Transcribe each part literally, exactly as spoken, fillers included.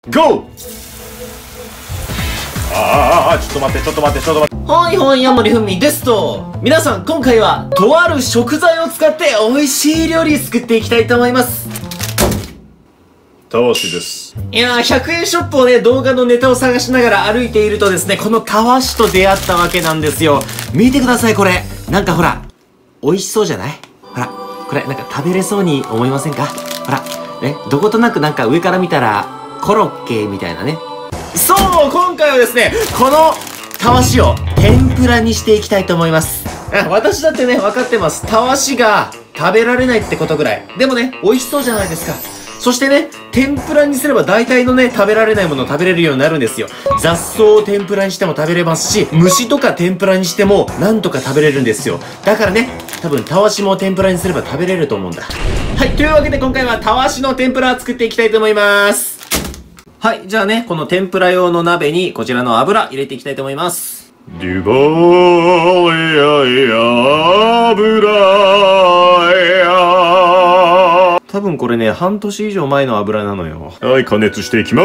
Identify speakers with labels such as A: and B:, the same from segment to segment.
A: ゴー。ああ、ちょっと待って、ちょっと待って、ちょっと待って。
B: はいはい、山森ふみですと。皆さん、今回は、とある食材を使って美味しい料理作っていきたいと思います。
A: たわしです。
B: いやー、ひゃくえんショップをね、動画のネタを探しながら歩いているとですね、このたわしと出会ったわけなんですよ。見てください、これ。なんかほら、美味しそうじゃない？ほら、これ、なんか食べれそうに思いませんか？ほら、ね、どことなくなんか上から見たら、コロッケみたいなね。そう、今回はですね、このたわしを天ぷらにしていきたいと思います。あ、私だってね、分かってます。たわしが食べられないってことぐらい。でもね、美味しそうじゃないですか。そしてね、天ぷらにすれば大体のね、食べられないものを食べれるようになるんですよ。雑草を天ぷらにしても食べれますし、虫とか天ぷらにしてもなんとか食べれるんですよ。だからね、多分たわしも天ぷらにすれば食べれると思うんだ。はい、というわけで今回はたわしの天ぷら作っていきたいと思います。はい、じゃあね、この天ぷら用の鍋にこちらの油入れていきたいと思います。
A: デュバーや油や。
B: 多分これね、半年以上前の油なのよ。
A: はい、加熱していきます。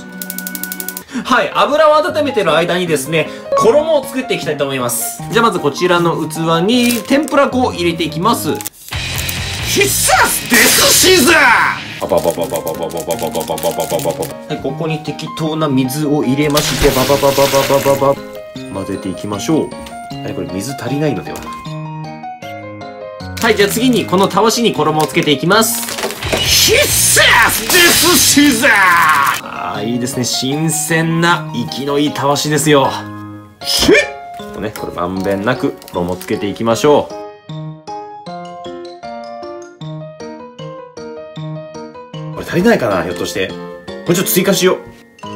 B: はい、油を温めてる間にですね、衣を作っていきたいと思います。じゃあまずこちらの器に天ぷら粉を入れていきます。必殺デスシーザー。
A: パパパパパパパパパパパパパパパ。
B: はい、ここに適当な水を入れまして、ババババババババ混ぜていきましょう。はい、これ水足りないのでは。はい、じゃあ次にこのたわしに衣をつけていきます。必殺デスシーザー。ああ、いいですね。新鮮な生きのいいたわしですよ。ひっとね、これまんべんなく衣をつけていきましょう。これ足りないかな、ひょっとして。これちょっと追加しよう。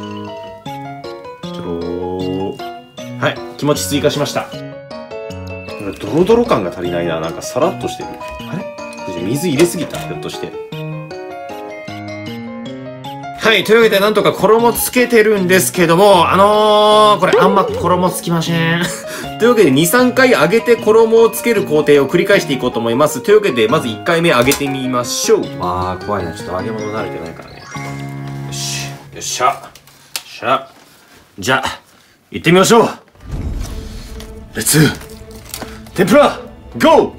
B: ちょろー。はい、気持ち追加しました。ドロドロ感が足りないな。なんかサラッとしてる。あれ？水入れすぎた？ひょっとして。はい、というわけでなんとか衣つけてるんですけども、あのー、これあんま衣つきません。というわけでに、さんかい揚げて衣をつける工程を繰り返していこうと思います。というわけでまずいっかいめ揚げてみましょう。あー、怖いな。ちょっと揚げ物慣れてないからね。よし、よっしゃ。よっしゃ。じゃあ、行ってみましょう。レッツ天ぷらゴー。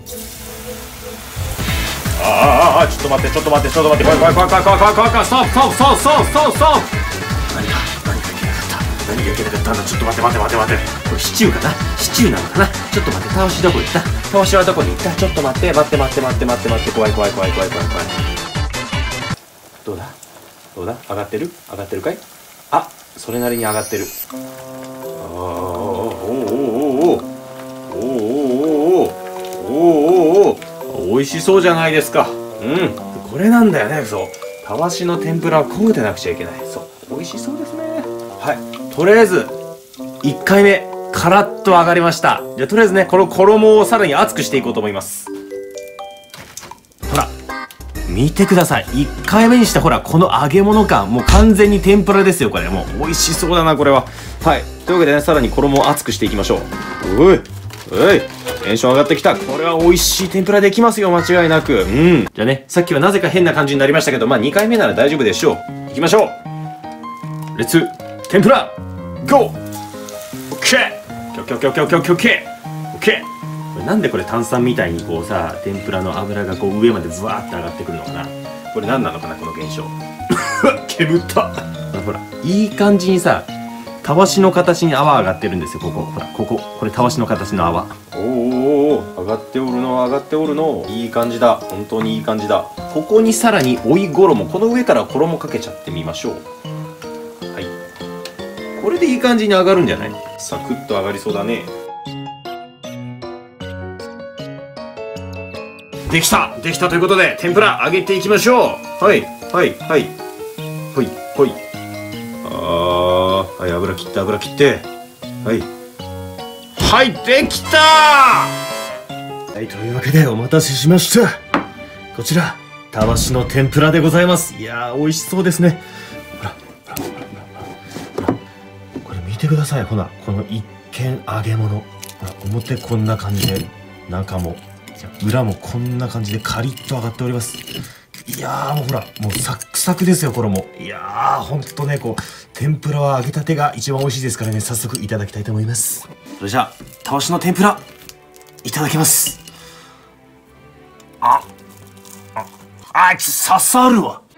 A: ああ、ちょっと待って、ちょっと待って、ちょっと待って、怖い怖い怖い怖い怖い怖い怖い怖い。
B: ストップストップストップストップストップストップ。何が何がいけなかった。何がいけなかったんだ。ちょっと待って待って待って待って。これシチューかな。シチューなのかな。ちょっと待って、たわしどこ行った。たわしはどこに行った。ちょっと待って待って待って待って待って待って。怖い怖い怖い怖い怖い怖い。どうだどうだ。上がってる上がってるかい。あ、それなりに上がってる。ああ、おーおーおーおーおーおーおーおーおー。美味しそうじゃないですか。うん、これなんだよね。そう、たわしの天ぷらは焦げてなくちゃいけない。そう、美味しそうですね。はい、とりあえずいっかいめカラッと揚がりました。じゃあとりあえずね、この衣をさらに熱くしていこうと思います。ほら見てください。いっかいめにしてほら、この揚げ物感、もう完全に天ぷらですよ。これもう美味しそうだな、これは。はい、というわけでね、さらに衣を熱くしていきましょう。おいおい、テンション上がってきた。これは美味しい天ぷらできますよ、間違いなく。うん。じゃあね、さっきはなぜか変な感じになりましたけど、まあにかいめなら大丈夫でしょう。行きましょう。レッツ天ぷらゴー。オッケー。オッケーオッケーオッケーオッケーオッケーオッケーオッケー。これなんでこれ炭酸みたいにこうさ、天ぷらの油がこう上までズワーって上がってくるのかな。これ何なのかな、この現象。煙った。ほら、いい感じにさ、たわしの形に泡上がってるんですよ。ここほら、こここれたわしの形の泡。おーおー、上がっておるの上がっておるの。いい感じだ。本当にいい感じだ。ここにさらに追い衣、この上から衣かけちゃってみましょう。はい、これでいい感じに上がるんじゃない。サクッと上がりそうだね。できたできたということで、天ぷら揚げていきましょう。はいはいはいほいほい。あー、はい、油切って油切って、はいはい、できたー。はい、というわけでお待たせしました。こちらたわしの天ぷらでございます。いやー、美味しそうですね。ほらほらほらほらほら、これ見てください。ほら、この一見揚げ物、ほら表こんな感じで、中も裏もこんな感じでカリッと揚がっております。いやー、もうほら、もうサックサ
C: サクですよ、これも。いやー、ほんとね、こう、天ぷらは揚げたてが一番美味しいですからね、早速いただきたいと思います。
B: それじゃあ、たわしの天ぷら、いただきます。あ、あ、あ、ちょ、刺さるわ。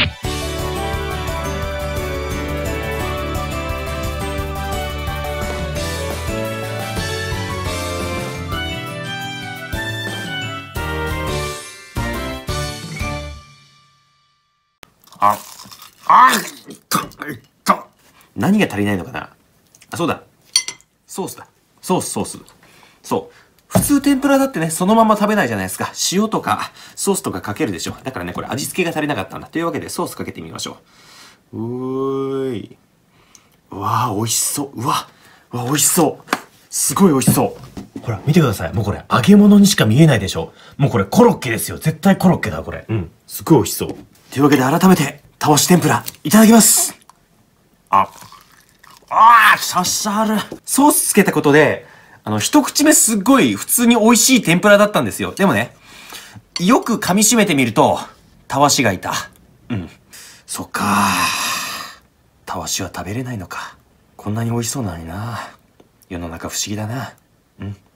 B: あ、あっと、と。何が足りないのかなあ、そうだ。ソースだ。ソース、ソース。そう。普通天ぷらだってね、そのまま食べないじゃないですか。塩とかソースとかかけるでしょ。だからね、これ味付けが足りなかったんだ。というわけでソースかけてみましょう。うーい。うわぁ、美味しそう。うわ、うわ、美味しそう。すごい美味しそう。
C: ほら、見てください。もうこれ、揚げ物にしか見えないでしょ。もうこれ、コロッケですよ。絶対コロッケだ、これ。うん。すごい美味しそう。
B: というわけで改めて、たわし天ぷら、いただきます。あ、あー、刺さる。ソースつけたことで、あの、一口目すっごい普通に美味しい天ぷらだったんですよ。でもね、よく噛み締めてみると、たわしがいた。うん。そっかー。たわしは食べれないのか。こんなに美味しそうなのにな。世の中不思議だな。うん。